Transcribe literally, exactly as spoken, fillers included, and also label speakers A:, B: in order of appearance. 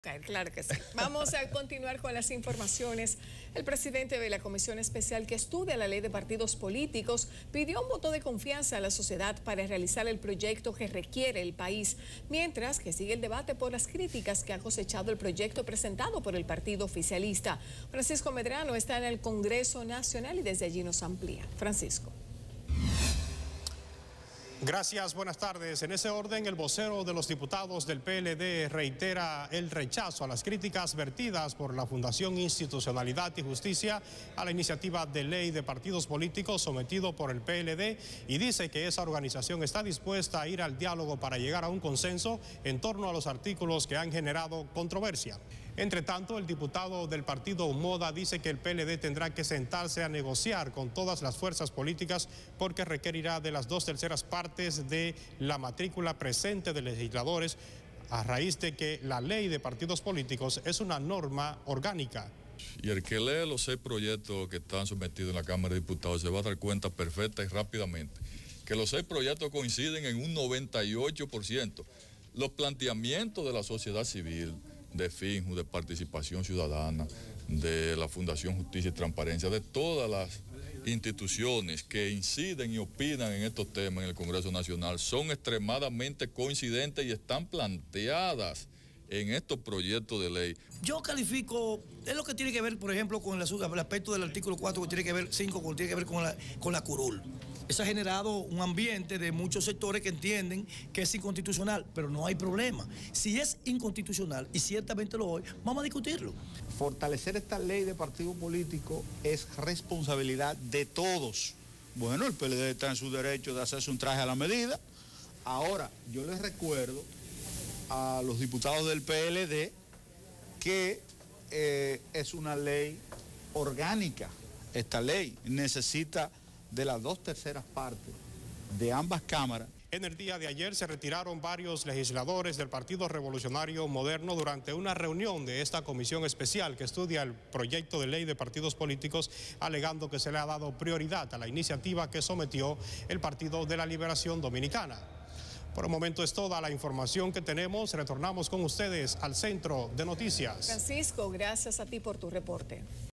A: Claro que sí. Vamos a continuar con las informaciones. El presidente de la Comisión Especial que estudia la ley de partidos políticos pidió un voto de confianza a la sociedad para realizar el proyecto que requiere el país, mientras que sigue el debate por las críticas que ha cosechado el proyecto presentado por el partido oficialista. Francisco Medrano está en el Congreso Nacional y desde allí nos amplía. Francisco.
B: Gracias, buenas tardes. En ese orden, el vocero de los diputados del P L D reitera el rechazo a las críticas vertidas por la Fundación Institucionalidad y Justicia a la iniciativa de ley de partidos políticos sometido por el P L D y dice que esa organización está dispuesta a ir al diálogo para llegar a un consenso en torno a los artículos que han generado controversia. Entre tanto, el diputado del partido Moda dice que el P L D tendrá que sentarse a negociar con todas las fuerzas políticas porque requerirá de las dos terceras partes de la matrícula presente de legisladores a raíz de que la ley de partidos políticos es una norma orgánica.
C: Y el que lee los seis proyectos que están sometidos en la Cámara de Diputados se va a dar cuenta perfecta y rápidamente que los seis proyectos coinciden en un noventa y ocho por ciento. Los planteamientos de la sociedad civil, de FINJU, de Participación Ciudadana, de la Fundación Justicia y Transparencia, de todas las instituciones que inciden y opinan en estos temas en el Congreso Nacional son extremadamente coincidentes y están planteadas en estos proyectos de ley.
D: Yo califico, es lo que tiene que ver, por ejemplo, con el, el aspecto del artículo cuatro, que tiene que ver, cinco, que tiene que ver con la, con la curul. Eso ha generado un ambiente de muchos sectores que entienden que es inconstitucional, pero no hay problema. Si es inconstitucional, y ciertamente lo es, vamos a discutirlo.
E: Fortalecer esta ley de partido político es responsabilidad de todos. Bueno, el P L D está en su derecho de hacerse un traje a la medida. Ahora, yo les recuerdo a los diputados del P L D que eh, es una ley orgánica. Esta ley necesita de las dos terceras partes de ambas cámaras.
B: En el día de ayer se retiraron varios legisladores del Partido Revolucionario Moderno durante una reunión de esta comisión especial que estudia el proyecto de ley de partidos políticos, alegando que se le ha dado prioridad a la iniciativa que sometió el Partido de la Liberación Dominicana. Por el momento es toda la información que tenemos. Retornamos con ustedes al Centro de Noticias.
A: Francisco, gracias a ti por tu reporte.